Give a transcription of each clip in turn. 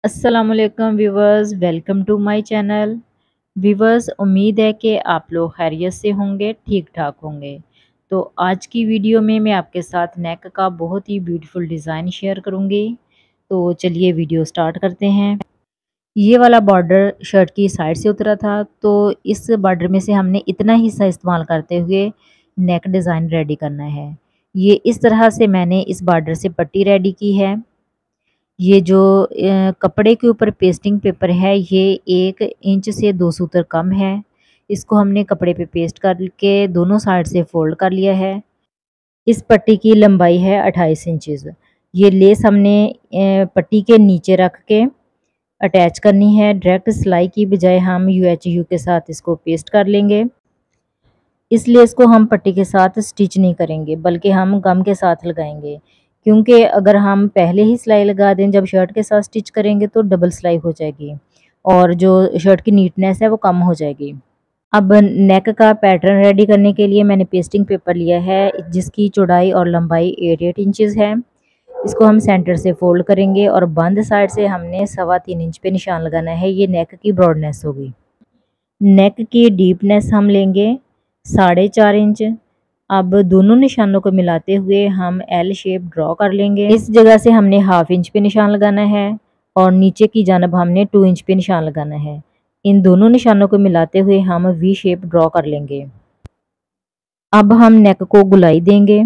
अस्सलामुअलैकुम viewers, welcome to my channel. Viewers, उम्मीद है कि आप लोग खैरियत से होंगे, ठीक ठाक होंगे। तो आज की वीडियो में मैं आपके साथ नेक का बहुत ही ब्यूटीफुल डिज़ाइन शेयर करूंगी। तो चलिए वीडियो स्टार्ट करते हैं। ये वाला बॉर्डर शर्ट की साइड से उतरा था, तो इस बॉर्डर में से हमने इतना हिस्सा इस्तेमाल करते हुए नेक डिज़ाइन रेडी करना है। ये इस तरह से मैंने इस बॉर्डर से पट्टी रेडी की है। ये जो कपड़े के ऊपर पेस्टिंग पेपर है, ये 1 इंच से 2 सूतर कम है। इसको हमने कपड़े पे पेस्ट करके दोनों साइड से फोल्ड कर लिया है। इस पट्टी की लंबाई है 28 इंचेस। ये लेस हमने पट्टी के नीचे रख के अटैच करनी है। डायरेक्ट सिलाई की बजाय हम UHU के साथ इसको पेस्ट कर लेंगे। इस लेस को हम पट्टी के साथ स्टिच नहीं करेंगे, बल्कि हम गम के साथ लगाएंगे, क्योंकि अगर हम पहले ही सिलाई लगा दें जब शर्ट के साथ स्टिच करेंगे तो डबल सिलाई हो जाएगी और जो शर्ट की नीटनेस है वो कम हो जाएगी। अब नेक का पैटर्न रेडी करने के लिए मैंने पेस्टिंग पेपर लिया है, जिसकी चौड़ाई और लंबाई 8 इंचेस है। इसको हम सेंटर से फोल्ड करेंगे और बंद साइड से हमने 3.25 इंच पे निशान लगाना है। ये नेक की ब्रॉडनेस होगी। नेक की डीपनेस हम लेंगे 4.5 इंच। अब दोनों निशानों को मिलाते हुए हम एल शेप ड्रॉ कर लेंगे। इस जगह से हमने 1/2 इंच पे निशान लगाना है और नीचे की जानब हमने 2 इंच पे निशान लगाना है। इन दोनों निशानों को मिलाते हुए हम वी शेप ड्रॉ कर लेंगे। अब हम नेक को गुलाई देंगे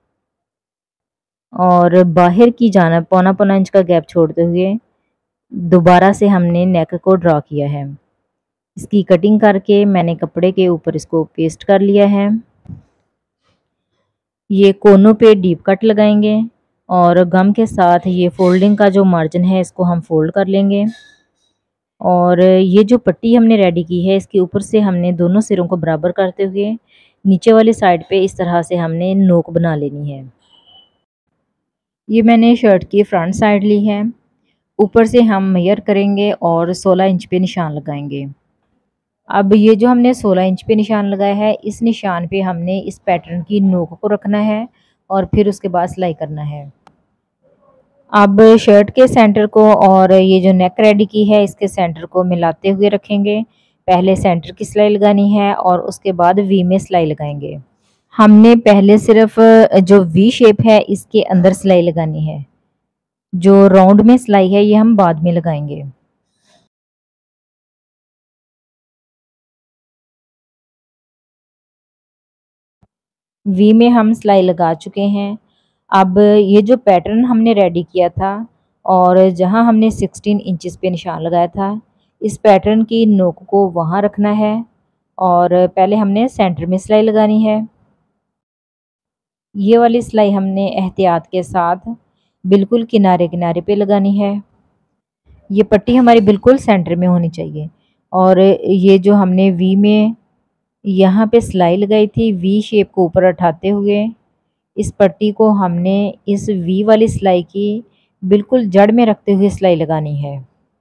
और बाहर की जानब 1.25 इंच का गैप छोड़ते हुए दोबारा से हमने नेक को ड्रॉ किया है। इसकी कटिंग करके मैंने कपड़े के ऊपर इसको पेस्ट कर लिया है। ये कोनों पे डीप कट लगाएंगे और गम के साथ ये फोल्डिंग का जो मार्जिन है इसको हम फोल्ड कर लेंगे। और ये जो पट्टी हमने रेडी की है, इसके ऊपर से हमने दोनों सिरों को बराबर करते हुए नीचे वाली साइड पे इस तरह से हमने नोक बना लेनी है। ये मैंने शर्ट की फ्रंट साइड ली है। ऊपर से हम मेजर करेंगे और 16 इंच पे निशान लगाएंगे। अब ये जो हमने 16 इंच पे निशान लगाया है, इस निशान पे हमने इस पैटर्न की नोक को रखना है और फिर उसके बाद सिलाई करना है। अब शर्ट के सेंटर को और ये जो नेक रेडी की है इसके सेंटर को मिलाते हुए रखेंगे। पहले सेंटर की सिलाई लगानी है और उसके बाद वी में सिलाई लगाएंगे। हमने पहले सिर्फ जो वी शेप है इसके अंदर सिलाई लगानी है। जो राउंड में सिलाई है ये हम बाद में लगाएंगे। वी में हम सिलाई लगा चुके हैं। अब ये जो पैटर्न हमने रेडी किया था और जहां हमने 16 इंचेस पे निशान लगाया था, इस पैटर्न की नोक को वहां रखना है और पहले हमने सेंटर में सिलाई लगानी है। ये वाली सिलाई हमने एहतियात के साथ बिल्कुल किनारे किनारे पे लगानी है। ये पट्टी हमारी बिल्कुल सेंटर में होनी चाहिए। और ये जो हमने वी में यहाँ पे सिलाई लगाई थी, वी शेप को ऊपर उठाते हुए इस पट्टी को हमने इस वी वाली सिलाई की बिल्कुल जड़ में रखते हुए सिलाई लगानी है।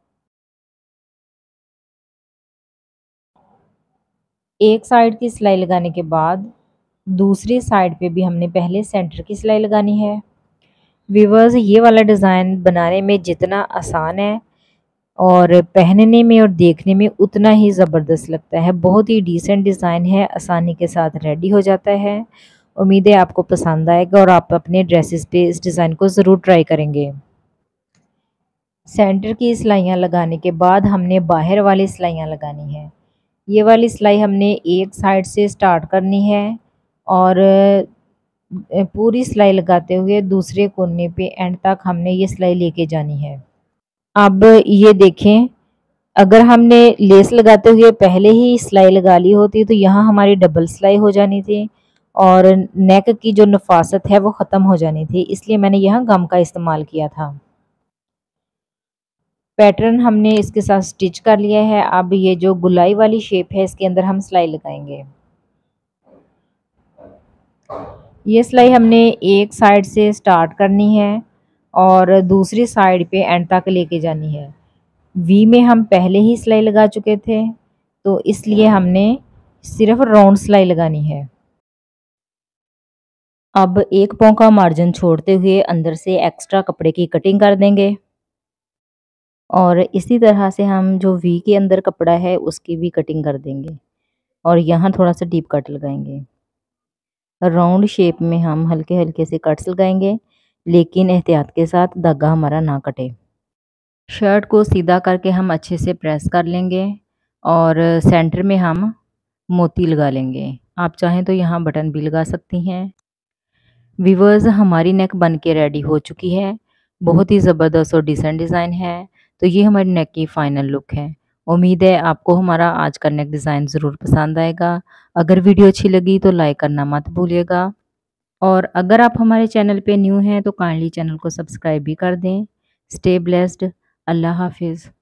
एक साइड की सिलाई लगाने के बाद दूसरी साइड पे भी हमने पहले सेंटर की सिलाई लगानी है। व्यूअर्स, ये वाला डिज़ाइन बनाने में जितना आसान है और पहनने में और देखने में उतना ही ज़बरदस्त लगता है। बहुत ही डिसेंट डिज़ाइन है, आसानी के साथ रेडी हो जाता है। उम्मीद है आपको पसंद आएगा और आप अपने ड्रेसेस पे इस डिज़ाइन को ज़रूर ट्राई करेंगे। सेंटर की सिलाइयाँ लगाने के बाद हमने बाहर वाली सिलाइयाँ लगानी है। ये वाली सिलाई हमने एक साइड से स्टार्ट करनी है और पूरी सिलाई लगाते हुए दूसरे कोने पे एंड तक हमने ये सिलाई लेके जानी है। अब ये देखें, अगर हमने लेस लगाते हुए पहले ही सिलाई लगा ली होती तो यहाँ हमारी डबल सिलाई हो जानी थी और नेक की जो नफासत है वो ख़त्म हो जानी थी, इसलिए मैंने यहाँ गम का इस्तेमाल किया था। पैटर्न हमने इसके साथ स्टिच कर लिया है। अब ये जो गुलाई वाली शेप है इसके अंदर हम सिलाई लगाएंगे। ये सिलाई हमने एक साइड से स्टार्ट करनी है और दूसरी साइड पे एंड तक लेके जानी है। वी में हम पहले ही सिलाई लगा चुके थे, तो इसलिए हमने सिर्फ राउंड सिलाई लगानी है। अब एक पाँव का मार्जिन छोड़ते हुए अंदर से एक्स्ट्रा कपड़े की कटिंग कर देंगे। और इसी तरह से हम जो वी के अंदर कपड़ा है उसकी भी कटिंग कर देंगे और यहाँ थोड़ा सा डीप कट लगाएंगे। राउंड शेप में हम हल्के हल्के से कट्स लगाएंगे, लेकिन एहतियात के साथ धागा हमारा ना कटे। शर्ट को सीधा करके हम अच्छे से प्रेस कर लेंगे और सेंटर में हम मोती लगा लेंगे। आप चाहें तो यहाँ बटन भी लगा सकती हैं। व्यूअर्स, हमारी नेक बन के रेडी हो चुकी है। बहुत ही ज़बरदस्त और डिसेंट डिज़ाइन है। तो ये हमारी नेक की फ़ाइनल लुक है। उम्मीद है आपको हमारा आज का नेक डिज़ाइन ज़रूर पसंद आएगा। अगर वीडियो अच्छी लगी तो लाइक करना मत भूलिएगा, और अगर आप हमारे चैनल पे न्यू हैं तो काइंडली चैनल को सब्सक्राइब भी कर दें। Stay blessed. अल्लाह हाफिज़।